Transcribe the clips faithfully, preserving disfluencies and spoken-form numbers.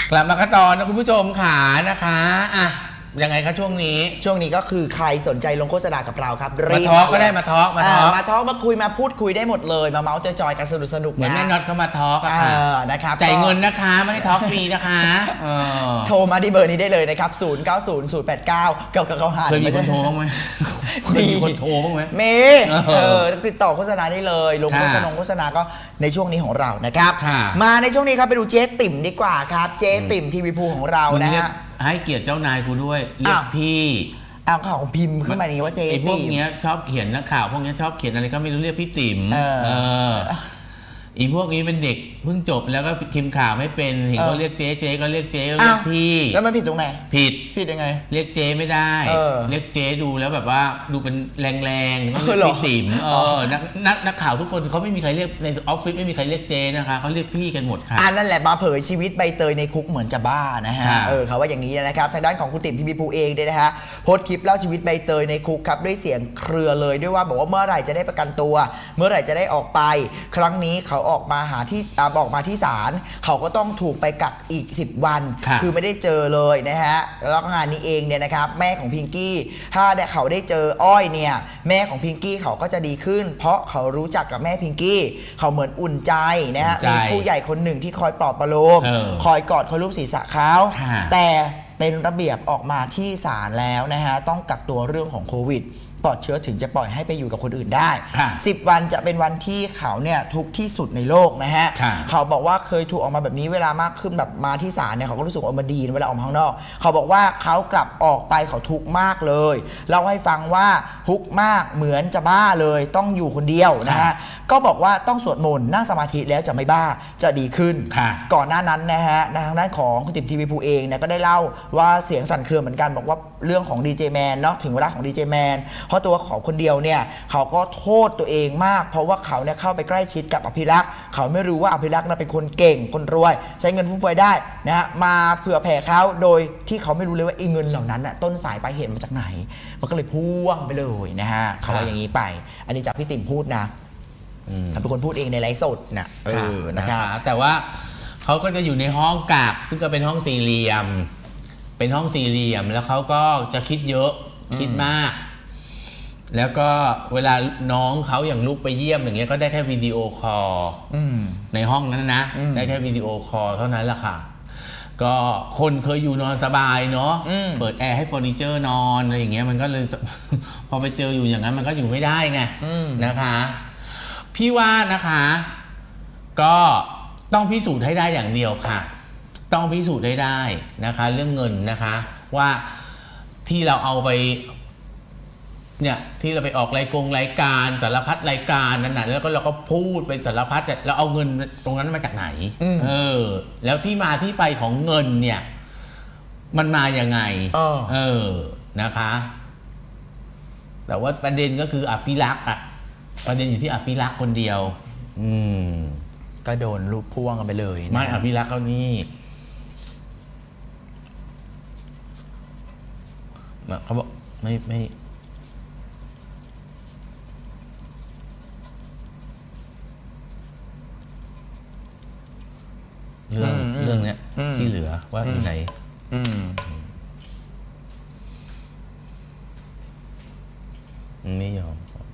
กลับมากระจรนะคุณผู้ชมขานะคะอ่ะยังไงคะช่วงนี้ช่วงนี้ก็คือใครสนใจลงโฆษณากับเราครับมาทอล์กก็ได้มาทอล์กมาทอล์กมาทอล์กมาคุยมาพูดคุยได้หมดเลยมาเมาส์จอยกันสนุกสนุกเหมือนแม่น็อตเขามาทอล์กอะค่ะนะครับจ่ายเงินนะคะไม่ได้ทอล์กฟรีนะคะโทรมาที่เบอร์นี้ได้เลยนะครับศูนย์ เก้า ศูนย์ ศูนย์ แปด เก้า เก้า เก้า เก้า ห้าเคยมีคนโทรบ้างไหมมีคนโทรบ้างไหมมีติดต่อโฆษณาได้เลยลงโฆษณาโฆษณาก็ในช่วงนี้ของเรานะครับมาในช่วงนี้ครับไปดูเจ๊ติ่มดีกว่าครับเจ๊ติ่มทีวีภูของเรานะฮะให้เกียรติเจ้านายกูด้วยเรียกพี่เอาข่าวพิมพ์ขึ้นมานี้ว่าเจ๊ติ่มไอ้พวกเนี้ยชอบเขียนนักข่าวพวกเนี้ยชอบเขียนอะไรก็ไม่รู้เรียกพี่ติ๋มเอออีพวกนี้เป็นเด็กเพิ่งจบแล้วก็พิมพ์ข่าวไม่เป็นเห็นเขาเรียกเจ๊เจ๊ก็เรียกเจ๊เรียกพี่แล้วมันผิดตรงไหนผิดผิดยังไงเรียกเจ๊ไม่ได้เรียกเจ๊ดูแล้วแบบว่าดูเป็นแรงๆต้องเรียกพี่ติ๋มเออนักนักนักข่าวทุกคนเขาไม่มีใครเรียกในออฟฟิศไม่มีใครเรียกเจ๊นะคะเขาเรียกพี่กันหมดค่ะอันนั่นแหละมาเผยชีวิตใบเตยในคุกเหมือนจะบ้านะฮะเออเขาว่าอย่างนี้นะครับทางด้านของคุณติ๋มทีวีภูเองเนี่ยนะฮะโพสต์คลิปเล่าชีวิตใบเตยในคุกครับด้วยเสียงเครือเลยด้วยว่าบอกว่าเมื่อไหร่จะได้ประกันตัวเมื่อไหร่จะได้ออกไปครั้งนี้เขาออกมาหาที่ออกมาที่ศาลเขาก็ต้องถูกไปกักอีกสิบวันคือไม่ได้เจอเลยนะฮะแล้วงานนี้เองเนี่ยนะครับแม่ของพิงกี้ถ้าเขาได้เจออ้อยเนี่ยแม่ของพิงกี้เขาก็จะดีขึ้นเพราะเขารู้จักกับแม่พิงกี้เขาเหมือนอุ่นใจนะฮะมีผู้ใหญ่คนหนึ่งที่คอยปลอบประโลมคอยกอดคอยลูบศีรษะเขาแต่เป็นระเบียบออกมาที่ศาลแล้วนะฮะต้องกักตัวเรื่องของโควิดปลอดเชื้อถึงจะปล่อยให้ไปอยู่กับคนอื่นได้สิบวันจะเป็นวันที่เขาเนี่ยทุกที่สุดในโลกนะฮะเขาบอกว่าเคยถูกออกมาแบบนี้เวลามากขึ้นแบบมาที่ศาลเนี่ยเขาก็รู้สึกว่ามันดีเวลาออกมาข้างนอกเขาบอกว่าเขากลับออกไปเขาทุกข์มากเลยเล่าให้ฟังว่าทุกข์มากเหมือนจะบ้าเลยต้องอยู่คนเดียวนะฮะก็บอกว่าต้องสวดมนต์นั่งสมาธิแล้วจะไม่บ้าจะดีขึ้นก่อนหน้านั้นนะฮะทางด้านของคุณติ๋มทีวีภูเองเนี่ยก็ได้เล่าว่าเสียงสั่นเครือเหมือนกันบอกว่าเรื่องของดีเจแมนเนาะถึงเวลาของดีเจแมนเพราะตัวเขาคนเดียวเนี่ยเขาก็โทษตัวเองมากเพราะว่าเขาเนี่ยเข้าไปใกล้ชิดกับอภิรักษ์เขาไม่รู้ว่าอภิรักษ์นั้นเป็นคนเก่งคนรวยใช้เงินฟุ่มเฟือยได้นะฮะมาเผื่อแผ่เขาโดยที่เขาไม่รู้เลยว่าไอ้เงินเหล่านั้นน่ะต้นสายปลายเหตุมาจากไหนมันก็เลยพ่วงไปเลยนะฮะเขาว่าอย่างนี้ไปอันนี้จากพี่ติ๋มพูดนะเขาเป็นคนพูดเองในไลฟ์สดนะเออนะครับแต่ว่าเขาก็จะอยู่ในห้องกักซึ่งก็เป็นห้องสี่เหลี่ยมเป็นห้องสี่เหลี่ยมแล้วเขาก็จะคิดเยอะคิดมากแล้วก็เวลาน้องเขาอย่างลูกไปเยี่ยมอย่างเงี้ยก็ได้แค่วิดีโอคอลในห้องนั้นนะได้แค่วิดีโอคอลเท่านั้นแหละค่ะก็คนเคยอยู่นอนสบายเนาะเปิดแอร์ให้เฟอร์นิเจอร์นอนอะไรอย่างเงี้ยมันก็เลยพอไปเจออยู่อย่างนั้นมันก็อยู่ไม่ได้ไงนะคะพี่ว่านะคะก็ต้องพิสูจน์ให้ได้อย่างเดียวค่ะต้องพิสูจน์ให้ได้นะคะเรื่องเงินนะคะว่าที่เราเอาไปเนี่ยที่เราไปออกรายกงรายการสารพัดรายการนั่นน่ะแล้วก็เราก็พูดไปสารพัดเราเอาเงินตรงนั้นมาจากไหนเออแล้วที่มาที่ไปของเงินเนี่ยมันมาอย่างไงเออนะคะแต่ว่าประเด็นก็คืออภิรักษ์อะประเด็นอยู่ที่อภิรักษ์คนเดียวอืมก็โดนลูกพ่วงกันไปเลยไม่อภิรักษ์เขานี่เขาบอกไม่ไม่เรื่องเรื่องเนี้ยที่เหลือว่าอยู่ไหนไม่ยอม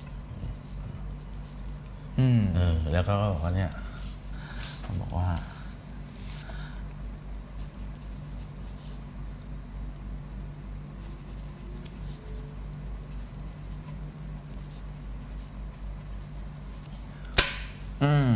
เออแล้วก็บอกว่าเนี่ยเขาบอกว่าอืม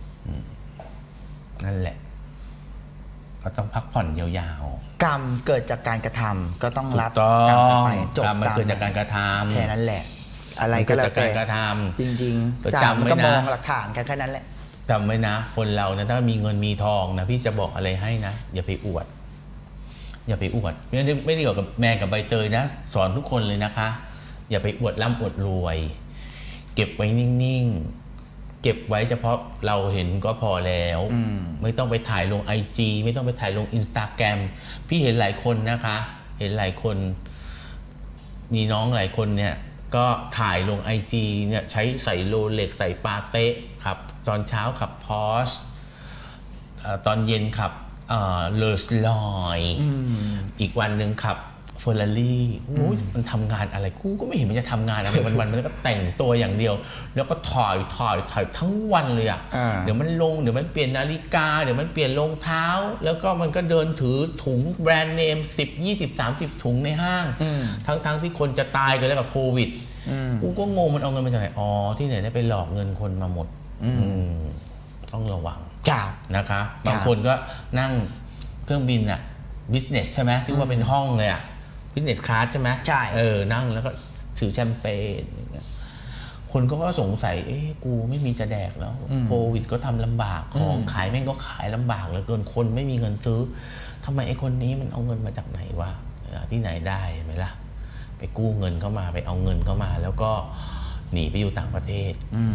นั่นแหละก็ต้องพักผ่อนยาวๆกรรมเกิดจากการกระทำก็ต้องรับกรรมไปจบกรรมมันเกิดจากการกระทำแค่นั้นแหละอะไรก็แล้วแต่กระทำจริงๆศาลก็มองหลักฐานกันแค่นั้นแหละจำไว้นะคนเรานะถ้ามีเงินมีทองนะพี่จะบอกอะไรให้นะอย่าไปอวดอย่าไปอวดไม่ได้ไม่ได้เกี่ยวกับแม่กับใบเตยนะสอนทุกคนเลยนะคะอย่าไปอวดร่ำอวดรวยเก็บไว้นิ่งๆเก็บไว้เฉพาะเราเห็นก็พอแล้วไม่ต้องไปถ่ายลง ไอ จี ไม่ต้องไปถ่ายลง อินสตาแกรม พี่เห็นหลายคนนะคะเห็นหลายคนมีน้องหลายคนเนี่ยก็ถ่ายลง ไอ จี เนี่ยใช้ใส่โรเล็กใส่ปาเต้ขับตอนเช้าขับพอร์ชตอนเย็นขับเอ่อเลอร์สลอยอีกวันหนึ่งขับเฟอร์รารี่โอ้ยมันทำงานอะไรกูก็ไม่เห็นมันจะทำงานอะไรวันๆมันก็แต่งตัวอย่างเดียวแล้วก็ถอยถอยถอยทั้งวันเลยอ่ะเดี๋ยวมันลงเดี๋ยวมันเปลี่ยนนาฬิกาเดี๋ยวมันเปลี่ยนรองเท้าแล้วก็มันก็เดินถือถุงแบรนด์เนมสิบ ยี่สิบ สามสิบถุงในห้างทั้งๆที่คนจะตายกันแล้วกับโควิดกูก็งงมันเอาเงินมาจากไหนอ๋อที่ไหนได้ไปหลอกเงินคนมาหมดต้องระวังนะคะบางคนก็นั่งเครื่องบินอะbusiness ใช่ไหมที่ว่าเป็นห้องเลยอะ business class ใช่ไหมใช่เออนั่งแล้วก็ถือแชมเปญอย่างเงี้ยคนก็สงสัยเอ๊ะกูไม่มีจะแดกแล้วโควิดก็ทำลำบากของขายแม่งก็ขายลำบากเหลือเกินคนไม่มีเงินซื้อทำไมไอ้คนนี้มันเอาเงินมาจากไหนวะที่ไหนได้ไหมล่ะไปกู้เงินเข้ามาไปเอาเงินเข้ามาแล้วก็หนีไปอยู่ต่างประเทศ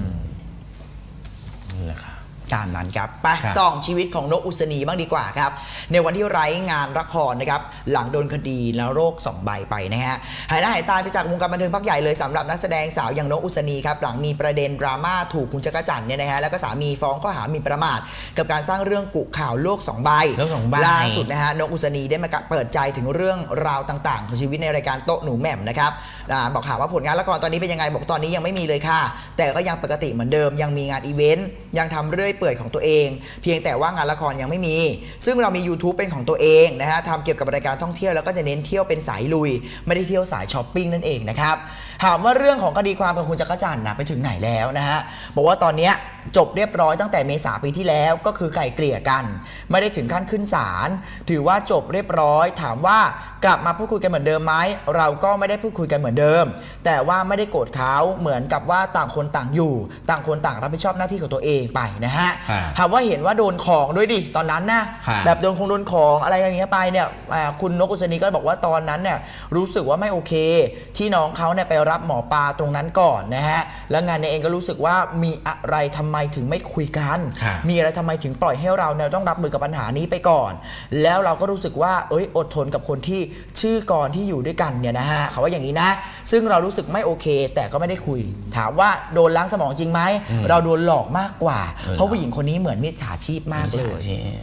นี่แหละค่ะตามนั้นครับไปส่องชีวิตของนกอุศนีบ้างดีกว่าครับในวันที่ไร้งานละครนะครับหลังโดนคดีแล้วโรคสองใบไปนะฮะหายหน้าหายตาไปจากวงการบันเทิงพักใหญ่เลยสำหรับนักแสดงสาวอย่างนกอุศนีครับหลังมีประเด็นดราม่าถูกคุณจักรจันทร์เนี่ยนะฮะแล้วก็สามีฟ้องข้อหาหมิ่นประมาทกับการสร้างเรื่องกุข่าวโลกสองใบล่าสุดนะฮะนกอุศนีได้มาเปิดใจถึงเรื่องราวต่างๆของชีวิตในรายการโต๊ะหนูแหม่มนะครับบอกข่าวว่าผลงานละครตอนนี้เป็นยังไงบอกตอนนี้ยังไม่มีเลยค่ะแต่ก็ยังปกติเหมือนเดิมยังมีงานอีเวนต์ยังทำเรื่อยเปื่อยของตัวเองเพียงแต่ว่างานละครยังไม่มีซึ่งเรามี YouTube เป็นของตัวเองนะฮะทำเกี่ยวกับรายการท่องเที่ยวแล้วก็จะเน้นเที่ยวเป็นสายลุยไม่ได้เที่ยวสายช้อปปิ้งนั่นเองนะครับถามว่าเรื่องของคดีความกับคุณจักรจันทร์นะไปถึงไหนแล้วนะฮะบอกว่าตอนนี้จบเรียบร้อยตั้งแต่เมษาปีที่แล้วก็คือไกล่เกลี่ยกันไม่ได้ถึงขั้นขึ้นศาลถือว่าจบเรียบร้อยถามว่ากลับมาพูดคุยกันเหมือนเดิมไหมเราก็ไม่ได้พูดคุยกันเหมือนเดิมแต่ว่าไม่ได้โกรธเขาเหมือนกับว่าต่างคนต่างอยู่ต่างคนต่างรับผิดชอบหน้าที่ของตัวเองไปนะฮะถามว่าเห็นว่าโดนของด้วยดิตอนนั้นนะแบบโดนคงโดนของอะไรอย่างเงี้ยไปเนี่ยคุณนกอุศนีก็บอกว่าตอนนั้นเนี่ยรู้สึกว่าไม่โอเคที่น้องเขาเนี่ยไปรับหมอปลาตรงนั้นก่อนนะฮะแล้วงานเองก็รู้สึกว่ามีอะไรทำไมถึงไม่คุยกันมีอะไรทำไมถึงปล่อยให้เราเนี่ยต้องรับมือกับปัญหานี้ไปก่อนแล้วเราก็รู้สึกว่าเอ้ยอดทนกับคนที่ชื่อกรที่อยู่ด้วยกันเนี่ยนะฮะเขาว่าอย่างนี้นะซึ่งเรารู้สึกไม่โอเคแต่ก็ไม่ได้คุยถามว่าโดนล้างสมองจริงไหมเราโดนหลอกมากกว่าเพราะผู้หญิงคนนี้เหมือนมิจฉาชีพมากเลย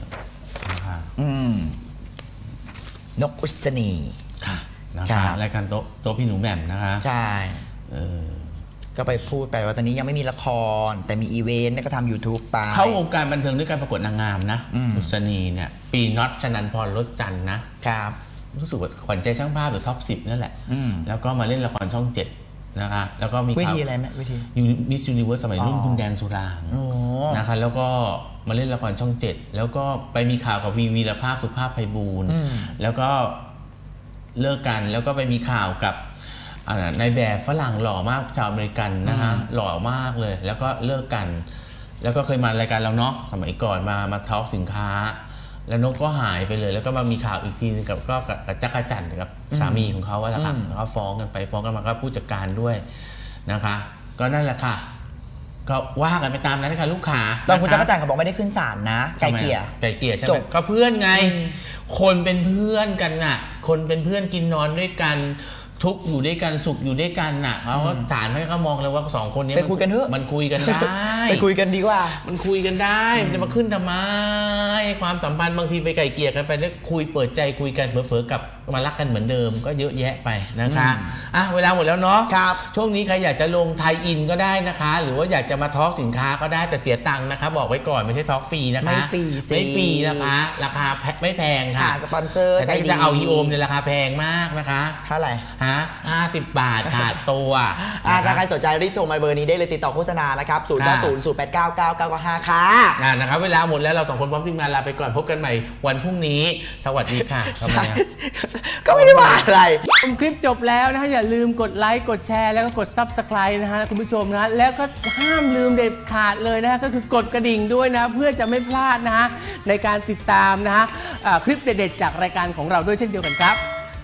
นกอุศนีนะคะรายการโต๊ะโต๊ะพี่หนูแหม่มนะคะใช่ก็ไปพูดไปว่าตอนนี้ยังไม่มีละครแต่มีอีเวนต์ก็ทำ YouTube ไปเข้าวงการบันเทิงด้วยการประกวดนางงามนะอุศนีเนี่ยปีน็อตชนันพรรถจันทร์นะครับรู้สึกว่าขวัญใจช่างภาพหรือท็อปสิบนั่นแหละแล้วก็มาเล่นละครช่องเจ็ดนะคะแล้วก็มีวิธีอะไรไหมวิธีมิสยูนิเวิร์สสมัยรุ่นคุณแดงสุรางนะคะแล้วก็มาเล่นละครช่องเจ็ดแล้วก็ไปมีข่าวกับวีวีรภาพสุภาพไพบูลย์แล้วก็เลิกกันแล้วก็ไปมีข่าวกับนายแบบฝรั่งหล่อมากชาวอเมริกันนะคะหล่อมากเลยแล้วก็เลิกกันแล้วก็เคยมารายการเราเนาะสมัยก่อนมามาทอล์กสินค้าแล้วนกก็หายไปเลยแล้วก็มามีข่าวอีกทีนึงกับก็กับจักรจันทร์กับสามีของเขาว่าแหละค่ะแล้วก็ฟ้องกันไปฟ้องกันมาก็ผู้จัดการด้วยนะคะก็นั่นแหละค่ะก็ว่ากันไปตามนั้นค่ะลูกค้าตอนคุณจักรจันทร์เขาบอกไม่ได้ขึ้นศาลนะไกลเกลี่ยไกลเกลี่ยใช่ไหมก็เพื่อนไงคนเป็นเพื่อนกันน่ะคนเป็นเพื่อนกินนอนด้วยกันทุกอยู่ด้วยกันสุขอยู่ด้วยกันน่ะเขาก็ศาลท่านก็มองเลยว่าสองคนนี้ไปคุยกันเถอะมันคุยกันได้ไปคุยกันดีกว่ามันคุยกันได้มันจะมาขึ้นทำไมความสัมพันธ์บางทีไปไกลเกลี่ยกันไปแล้วคุยเปิดใจคุยกันเผลอๆกับมารักกันเหมือนเดิมก็เยอะแยะไปนะคะอ่ะเวลาหมดแล้วเนาะครับช่วงนี้ใครอยากจะลงไทยอินก็ได้นะคะหรือว่าอยากจะมาทอล์กสินค้าก็ได้แต่เสียตังค์นะคะบอกไว้ก่อนไม่ใช่ทอล์กฟรีนะคะไม่ฟรีไม่ฟรีนะคะราคาไม่แพงค่ะสปอนเซอร์แต่ถ้าจะเอาอีโอมเนี่ยราคาแพงมากนะคะเท่าไหร่ฮะห้าสิบบาทค่ะตัวถ้าใครสนใจรีบโทรมาเบอร์นี้ได้เลยติดต่อโฆษณานะครับศูนย์ เก้า ศูนย์ ศูนย์ แปด เก้า เก้า เก้า ห้าค่ะนะครับเวลาหมดแล้วเราสองคนพร้อมทีมงานลาไปก่อนพบกันใหม่วันพรุ่งนี้สวัสดีค่ะก็ไม่ได้ว่าอะไรคลิปจบแล้วนะฮะอย่าลืมกดไลค์กดแชร์แล้วก็กด ซับสไครบ์ นะฮะคุณผู้ชมนะแล้วก็ห้ามลืมเด็ดขาดเลยนะก็คือกดกระดิ่งด้วยนะเพื่อจะไม่พลาดนะฮะในการติดตามนะฮะคลิปเด็ดๆจากรายการของเราด้วยเช่นเดียวกันครับ